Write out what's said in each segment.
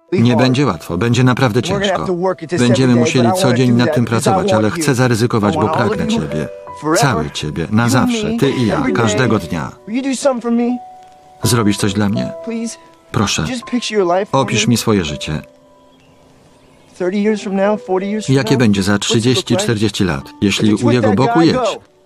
Nie będzie łatwo, będzie naprawdę ciężko. Będziemy musieli co dzień nad tym pracować, ale chcę zaryzykować, bo pragnę Ciebie. Cały Ciebie, na zawsze, Ty i ja, każdego dnia. Zrobisz coś dla mnie? Proszę, opisz mi swoje życie. Jakie będzie za 30-40 lat, jeśli u jego boku jedź?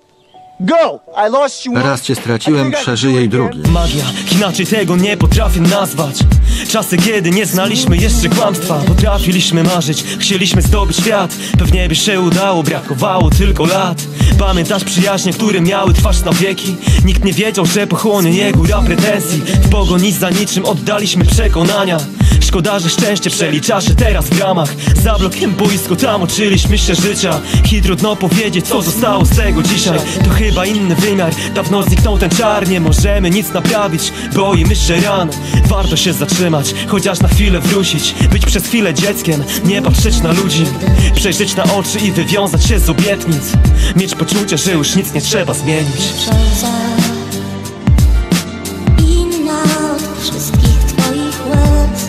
Raz cię straciłem, przeżyję i drugi. Magia, inaczej tego nie potrafię nazwać. Czasy, kiedy nie znaliśmy jeszcze kłamstwa. Potrafiliśmy marzyć, chcieliśmy zdobyć świat. Pewnie by się udało, brakowało tylko lat. Pamiętasz przyjaźnie, które miały trwać na wieki? Nikt nie wiedział, że pochłonie je góra pretensji. W pogoni za niczym oddaliśmy przekonania. Szkoda, że szczęście przelicza się teraz w gramach. Za blokiem boisko, tam uczyliśmy się życia. I trudno powiedzieć, co zostało z tego dzisiaj. To chyba inny wymiar, dawno zniknął ten czar. Nie możemy nic naprawić, boimy się ran. Warto się zatrzymać, chociaż na chwilę wrócić. Być przez chwilę dzieckiem, nie patrzeć na ludzi. Przejrzeć na oczy i wywiązać się z obietnic. Mieć poczucie, że już nic nie trzeba zmienić. Inna od wszystkich twoich łez.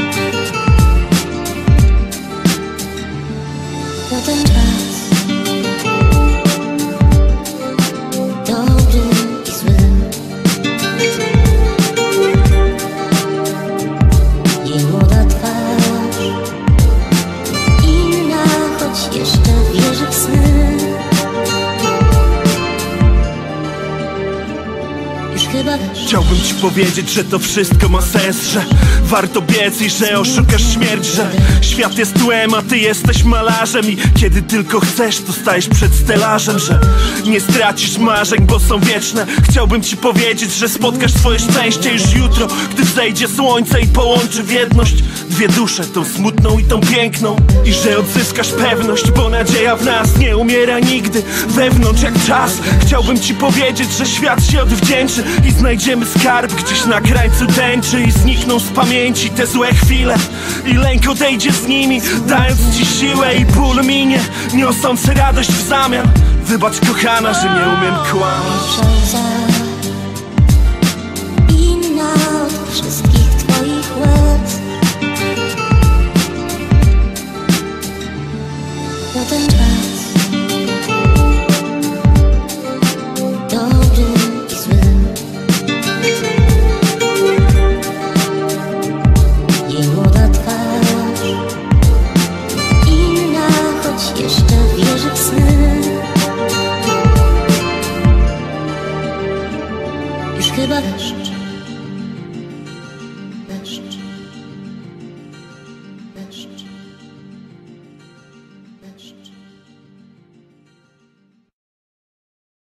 Na ten czas dobry i zły. Jej młoda twarz, inna, choć jeszcze wierzy w sny. Już chyba Chciałbym ci powiedzieć, że to wszystko ma sens, że warto biec i że oszukasz śmierć, że świat jest tłem, a ty jesteś malarzem i kiedy tylko chcesz, to stajesz przed stelażem, że nie stracisz marzeń, bo są wieczne. Chciałbym ci powiedzieć, że spotkasz swoje szczęście już jutro, gdy wzejdzie słońce i połączy w jedność dwie dusze, tą smutną i tą piękną, i że odzyskasz pewność, bo nadzieja w nas nie umiera nigdy. Wewnątrz jak czas, chciałbym ci powiedzieć, że świat się odwdzięczy i znajdziemy skarb gdzieś na krańcu tęczy i znikną z pamięci te złe chwile i lęk odejdzie z nimi, dając ci siłę i ból minie, niosąc radość w zamian. Wybacz kochana, że nie umiem kłamać. inna od wszystkich.